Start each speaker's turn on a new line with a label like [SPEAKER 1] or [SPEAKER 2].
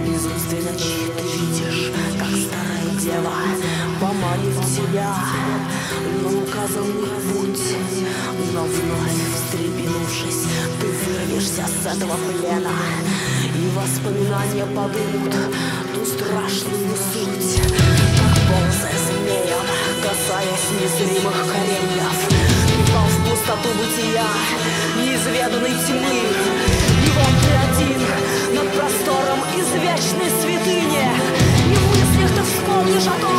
[SPEAKER 1] Безумственной ночи ты видишь, как старая дева поманит тебя на указанный путь. Но вновь встрепенувшись, ты вырвешься с этого плена, и воспоминания подымут ту страшную суть. Как ползая змеем, касаясь незримых кореньев, ты пал в пустоту бытия неизведанной тьмы. И вот ты один над простором извечной святыни, и в мыслях ты вспомнишь о том,